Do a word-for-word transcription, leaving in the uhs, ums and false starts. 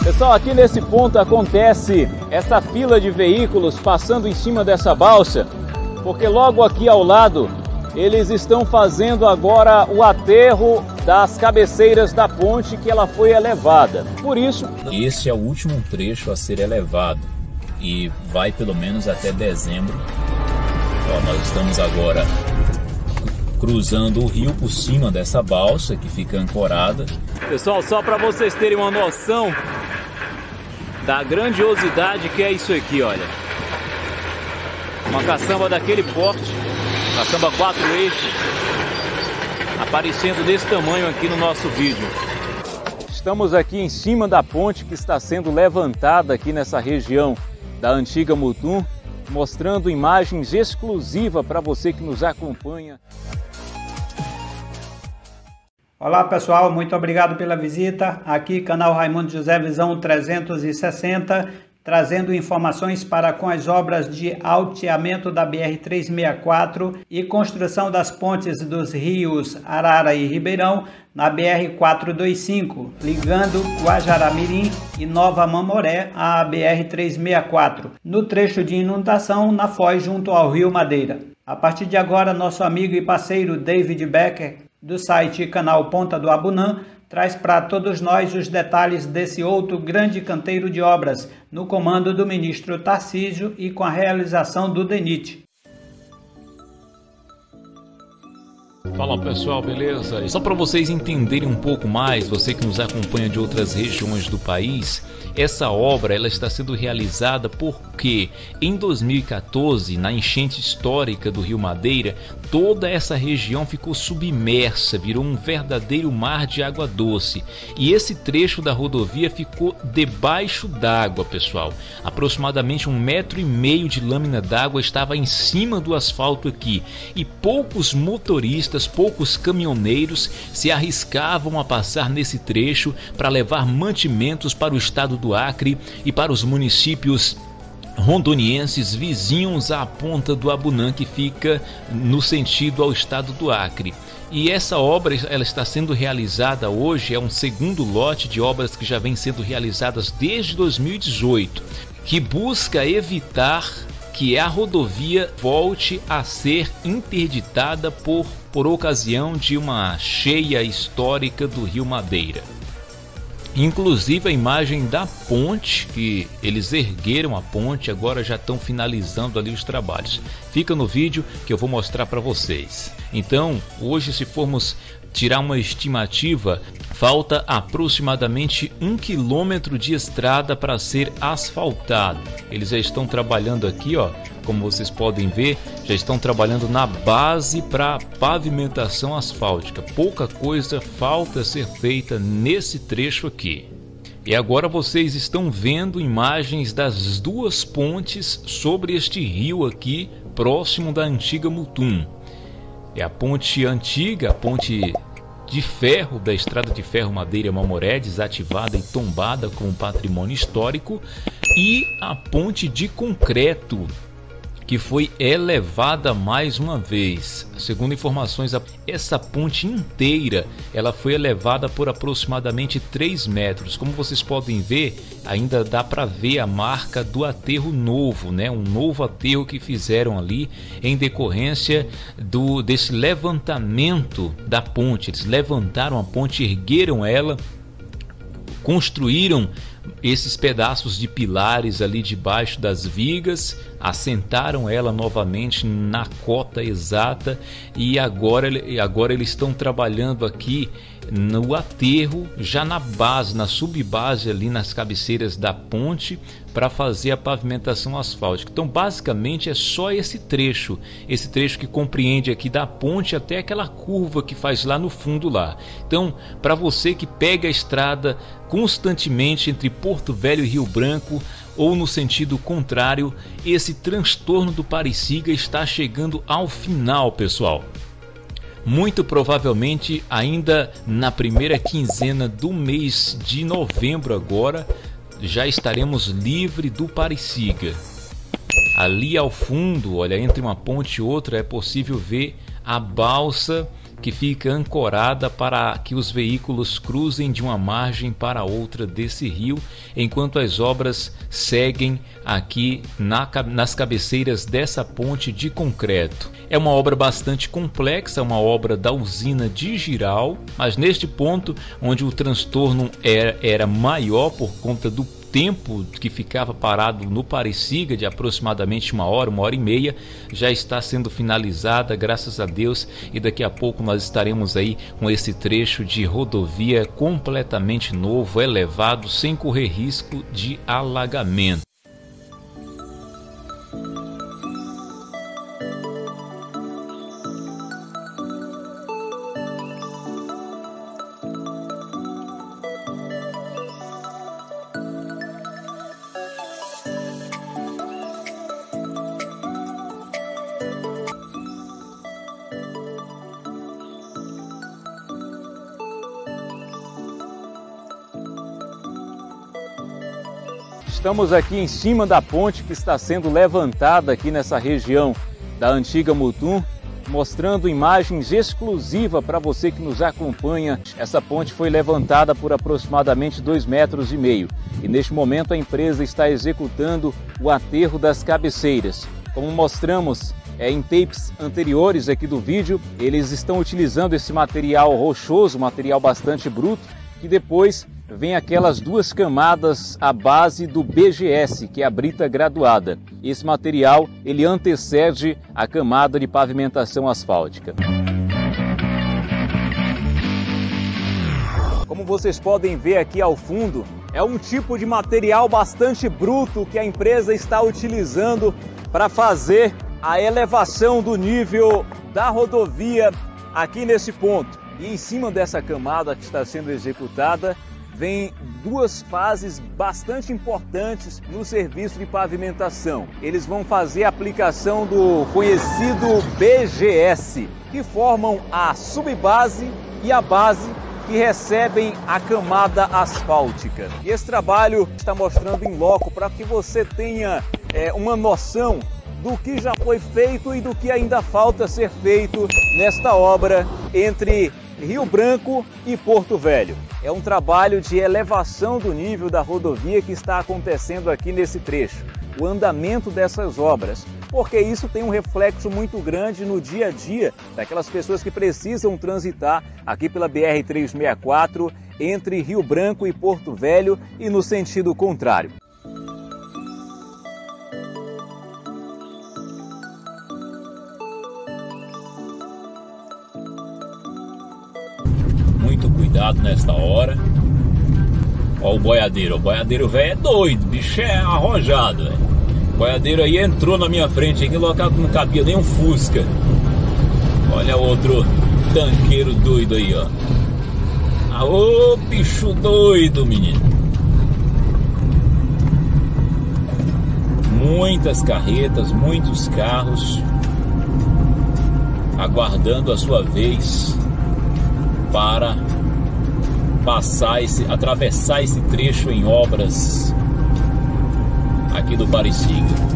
Pessoal, aqui nesse ponto acontece essa fila de veículos passando em cima dessa balsa, porque logo aqui ao lado eles estão fazendo agora o aterro das cabeceiras da ponte que ela foi elevada. Por isso, esse é o último trecho a ser elevado e vai pelo menos até dezembro. Ó, nós estamos agora cruzando o rio por cima dessa balsa que fica ancorada. Pessoal, só para vocês terem uma noção da grandiosidade que é isso aqui, olha. Uma caçamba daquele porte, caçamba quatro eixos, aparecendo desse tamanho aqui no nosso vídeo. Estamos aqui em cima da ponte que está sendo levantada aqui nessa região da antiga Mutum, mostrando imagens exclusivas para você que nos acompanha. Olá pessoal, muito obrigado pela visita. Aqui canal Raimundo José Visão trezentos e sessenta, trazendo informações para com as obras de alteamento da B R trezentos e sessenta e quatro e construção das pontes dos rios Arara e Ribeirão na B R quatrocentos e vinte e cinco, ligando Guajará-Mirim e Nova Mamoré à B R trezentos e sessenta e quatro, no trecho de inundação na foz junto ao Rio Madeira. A partir de agora, nosso amigo e parceiro David Becker, do site e canal Ponta do Abunã, traz para todos nós os detalhes desse outro grande canteiro de obras, no comando do ministro Tarcísio e com a realização do DENIT. Fala pessoal, beleza? Só para vocês entenderem um pouco mais, você que nos acompanha de outras regiões do país, essa obra ela está sendo realizada porque em dois mil e quatorze, na enchente histórica do Rio Madeira, toda essa região ficou submersa, virou um verdadeiro mar de água doce. E esse trecho da rodovia ficou debaixo d'água, pessoal. Aproximadamente um metro e meio de lâmina d'água estava em cima do asfalto aqui. E poucos motoristas, poucos caminhoneiros se arriscavam a passar nesse trecho para levar mantimentos para o estado do Acre e para os municípios rondonienses vizinhos à Ponta do Abunã, que fica no sentido ao estado do Acre. E essa obra ela está sendo realizada hoje, é um segundo lote de obras que já vem sendo realizadas desde dois mil e dezoito, que busca evitar que a rodovia volte a ser interditada por, por ocasião de uma cheia histórica do Rio Madeira. Inclusive a imagem da ponte, que eles ergueram a ponte, agora já estão finalizando ali os trabalhos. Fica no vídeo que eu vou mostrar para vocês. Então, hoje, se formos tirar uma estimativa, falta aproximadamente um quilômetro de estrada para ser asfaltado. Eles já estão trabalhando aqui, ó, como vocês podem ver, já estão trabalhando na base para pavimentação asfáltica. Pouca coisa falta ser feita nesse trecho aqui. E agora vocês estão vendo imagens das duas pontes sobre este rio aqui, próximo da antiga Mutum. É a ponte antiga, a ponte de ferro da estrada de ferro Madeira Mamoré, desativada e tombada como patrimônio histórico, e a ponte de concreto, que foi elevada mais uma vez. Segundo informações, essa ponte inteira ela foi elevada por aproximadamente três metros. Como vocês podem ver, ainda dá para ver a marca do aterro novo, né? Um novo aterro que fizeram ali em decorrência do, desse levantamento da ponte. Eles levantaram a ponte, ergueram ela, construíram esses pedaços de pilares ali debaixo das vigas, assentaram ela novamente na cota exata e agora, agora eles estão trabalhando aqui no aterro, já na base, na subbase ali nas cabeceiras da ponte, para fazer a pavimentação asfáltica. Então basicamente é só esse trecho, esse trecho que compreende aqui da ponte até aquela curva que faz lá no fundo lá. Então, para você que pega a estrada constantemente entre Porto Velho e Rio Branco, ou no sentido contrário, esse transtorno do Pariciga está chegando ao final, pessoal. Muito provavelmente ainda na primeira quinzena do mês de novembro agora, já estaremos livre do Pariciga. Ali ao fundo, olha, entre uma ponte e outra é possível ver a balsa que fica ancorada para que os veículos cruzem de uma margem para outra desse rio, enquanto as obras seguem aqui na, nas cabeceiras dessa ponte de concreto. É uma obra bastante complexa, uma obra da usina de Jirau, mas neste ponto onde o transtorno era, era maior por conta do tempo que ficava parado no Pareciga, de aproximadamente uma hora, uma hora e meia, já está sendo finalizada, graças a Deus, e daqui a pouco nós estaremos aí com esse trecho de rodovia completamente novo, elevado, sem correr risco de alagamento. Estamos aqui em cima da ponte que está sendo levantada aqui nessa região da antiga Mutum, mostrando imagens exclusivas para você que nos acompanha. Essa ponte foi levantada por aproximadamente dois metros e meio e neste momento a empresa está executando o aterro das cabeceiras. Como mostramos é, em tapes anteriores aqui do vídeo, eles estão utilizando esse material rochoso, material bastante bruto, que depois vem aquelas duas camadas à base do B G S, que é a brita graduada. Esse material ele antecede a camada de pavimentação asfáltica. Como vocês podem ver aqui ao fundo, é um tipo de material bastante bruto que a empresa está utilizando para fazer a elevação do nível da rodovia aqui nesse ponto. E em cima dessa camada que está sendo executada, vem duas fases bastante importantes no serviço de pavimentação. Eles vão fazer a aplicação do conhecido B G S, que formam a subbase e a base que recebem a camada asfáltica. E esse trabalho está mostrando em loco para que você tenha é, uma noção do que já foi feito e do que ainda falta ser feito nesta obra entre Rio Branco e Porto Velho. É um trabalho de elevação do nível da rodovia que está acontecendo aqui nesse trecho, o andamento dessas obras, porque isso tem um reflexo muito grande no dia a dia daquelas pessoas que precisam transitar aqui pela B R trezentos e sessenta e quatro entre Rio Branco e Porto Velho e no sentido contrário. Muito cuidado nesta hora. Ó o boiadeiro, o boiadeiro velho é doido, o bicho é arrojado, velho. O boiadeiro aí entrou na minha frente aqui, local que não cabia nem um Fusca. Olha outro tanqueiro doido aí, ó. Aô, bicho doido, menino. Muitas carretas, muitos carros aguardando a sua vez para passar esse, atravessar esse trecho em obras aqui do Pareciga.